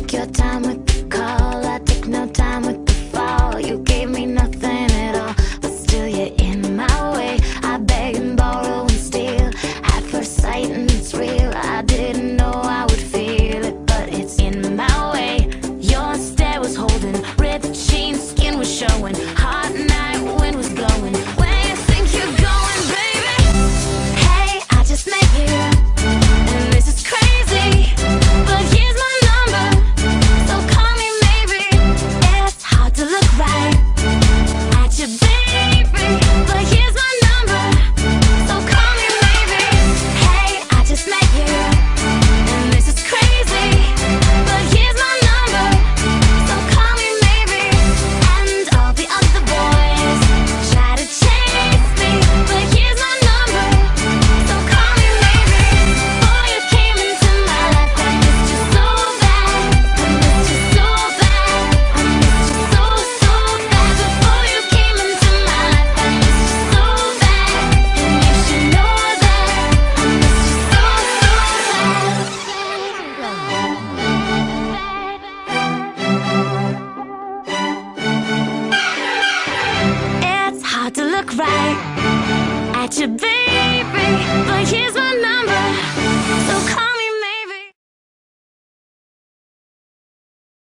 took your time with the call, I took no time with the fall. You gave me nothing at all, but still you're in my way. I beg and borrow and steal at first sight, and it's real. I didn't know I would feel it, but it's in my way. Your stare was holding, ripped jeans, skin was showing, hot night wind was blowing. Where you think you're going, baby? Hey, I just met you, and this is crazy, but here's my number, so call me maybe. It's hard to look right at you, baby, but here's my number, so call me maybe. Hey, I just met you, and this is crazy, but here's my number, so call me maybe. And all the other boys try to chase me, but here's my number, so call me maybe. Before you came into my life, I missed you so bad, I missed you so bad, I missed you so, so bad. Before you came into my life, I missed you so bad, and you should know that I missed you so, so bad. It's hard to look right at you, baby, but here's my number, so call